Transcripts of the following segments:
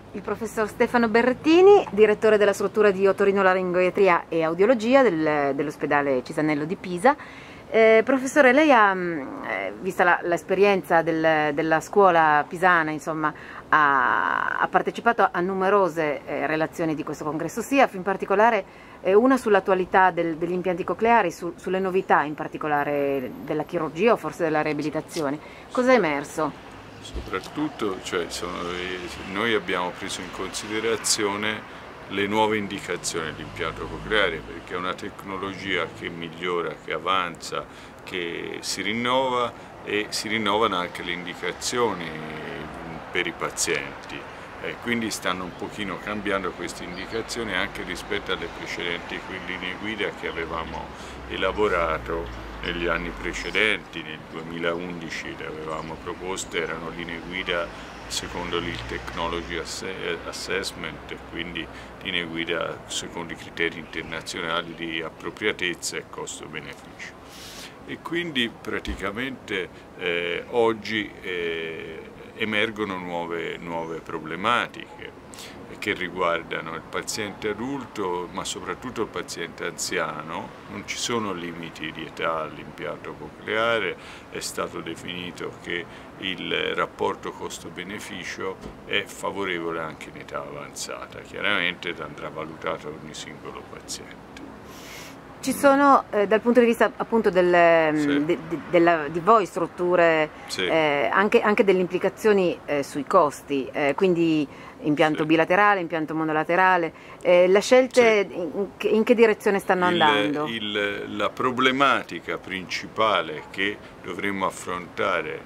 il professor Stefano Berrettini, direttore della struttura di otorinolaringoiatria e audiologia dell'ospedale Cisanello di Pisa. Professore, lei ha, vista l'esperienza della scuola pisana, insomma, ha partecipato a numerose relazioni di questo congresso, sia in particolare una sull'attualità degli impianti cocleari, sulle novità in particolare della chirurgia o forse della riabilitazione. Cosa è emerso? Soprattutto, noi abbiamo preso in considerazione le nuove indicazioni dell'impianto cocleare, perché è una tecnologia che migliora, che avanza, che si rinnova, e si rinnovano anche le indicazioni per i pazienti. Quindi stanno un pochino cambiando queste indicazioni anche rispetto alle precedenti linee guida che avevamo elaborato negli anni precedenti. Nel 2011 le avevamo proposte, erano linee guida secondo il Technology Assessment, quindi linee guida secondo i criteri internazionali di appropriatezza e costo-beneficio. E quindi praticamente oggi emergono nuove problematiche che riguardano il paziente adulto, ma soprattutto il paziente anziano. Non ci sono limiti di età all'impianto cocleare, è stato definito che il rapporto costo-beneficio è favorevole anche in età avanzata, chiaramente andrà valutato ogni singolo paziente. Ci sono, dal punto di vista appunto di voi strutture, sì, anche delle implicazioni sui costi, quindi impianto bilaterale, impianto monolaterale, la scelta in che direzione stanno andando? La problematica principale che dovremmo affrontare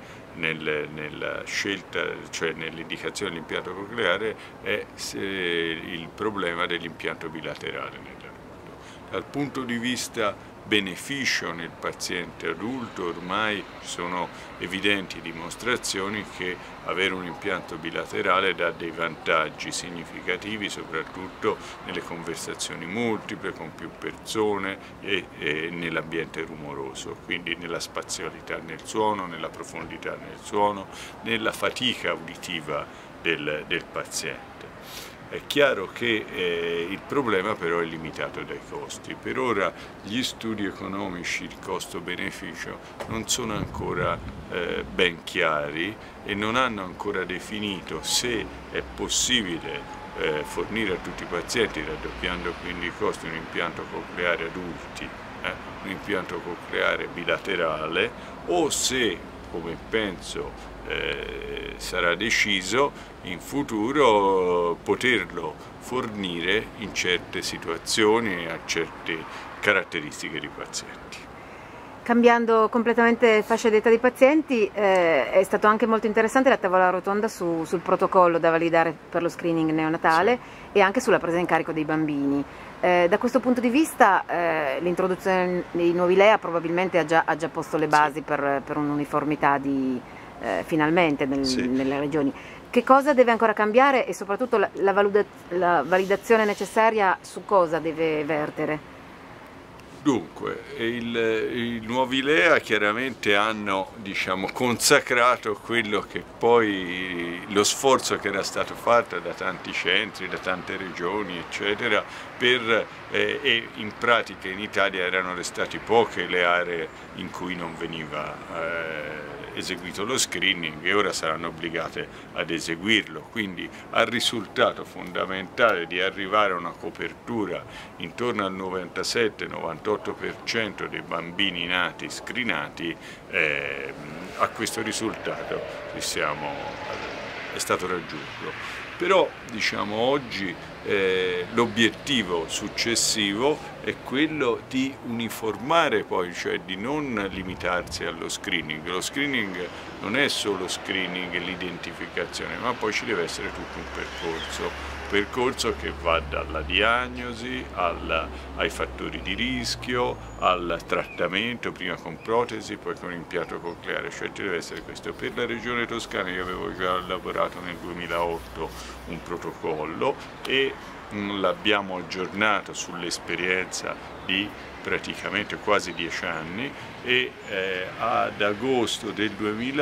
nella scelta, cioè nell'indicazione dell'impianto cocleare, è il problema dell'impianto bilaterale. Dal punto di vista beneficio nel paziente adulto ormai ci sono evidenti dimostrazioni che avere un impianto bilaterale dà dei vantaggi significativi, soprattutto nelle conversazioni multiple con più persone e nell'ambiente rumoroso, quindi nella spazialità nel suono, nella profondità nel suono, nella fatica uditiva del paziente. È chiaro che il problema però è limitato dai costi. Per ora gli studi economici di costo-beneficio non sono ancora ben chiari e non hanno ancora definito se è possibile fornire a tutti i pazienti, raddoppiando quindi i costi, un impianto cocleare adulti, un impianto cocleare bilaterale, o se, come penso sarà deciso in futuro, poterlo fornire in certe situazioni a certe caratteristiche di pazienti. Cambiando completamente fascia d'età dei pazienti, è stato anche molto interessante la tavola rotonda sul protocollo da validare per lo screening neonatale, sì, e anche sulla presa in carico dei bambini. Da questo punto di vista l'introduzione dei nuovi LEA probabilmente ha già posto le basi, sì, per un'uniformità finalmente nelle regioni. Che cosa deve ancora cambiare e soprattutto la validazione necessaria su cosa deve vertere? Dunque, i nuovi LEA chiaramente hanno, consacrato quello che poi lo sforzo che era stato fatto da tanti centri, da tante regioni, eccetera, e in pratica in Italia erano restate poche le aree in cui non veniva eseguito lo screening e ora saranno obbligate ad eseguirlo, quindi al risultato fondamentale di arrivare a una copertura intorno al 97-98% dei bambini nati screenati, a questo risultato è stato raggiunto. Però oggi l'obiettivo successivo è quello di uniformare poi, cioè di non limitarsi allo screening. Lo screening non è solo screening e l'identificazione, ma poi ci deve essere tutto un percorso che va dalla diagnosi ai fattori di rischio, al trattamento, prima con protesi, poi con impianto cocleare, cioè ci deve essere questo. Per la regione Toscana io avevo già lavorato nel 2008 un protocollo e l'abbiamo aggiornato sull'esperienza di praticamente quasi 10 anni e ad agosto del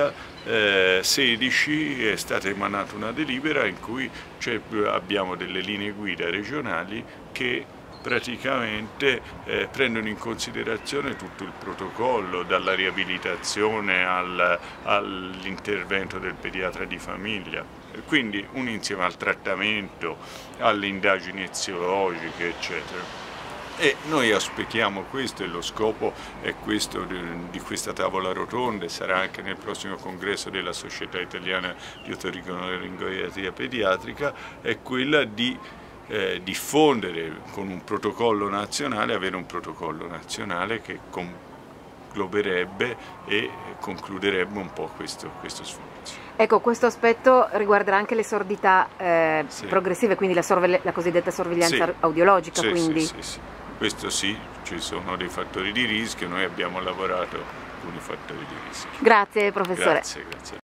2016 è stata emanata una delibera in cui abbiamo delle linee guida regionali che praticamente prendono in considerazione tutto il protocollo, dalla riabilitazione all'intervento del pediatra di famiglia, quindi un insieme al trattamento, alle indagini eziologiche, eccetera. E noi auspichiamo questo, e lo scopo è questo di questa tavola rotonda, e sarà anche nel prossimo congresso della Società Italiana di Otorinolaringoiatria Pediatrica, è quella di diffondere con un protocollo nazionale, avere un protocollo nazionale che globerebbe e concluderebbe un po' questo sforzo. Ecco, questo aspetto riguarderà anche le sordità progressive, quindi la cosiddetta sorveglianza audiologica. Quindi. Sì. Questo sì, ci sono dei fattori di rischio, noi abbiamo lavorato con i fattori di rischio. Grazie professore. Grazie.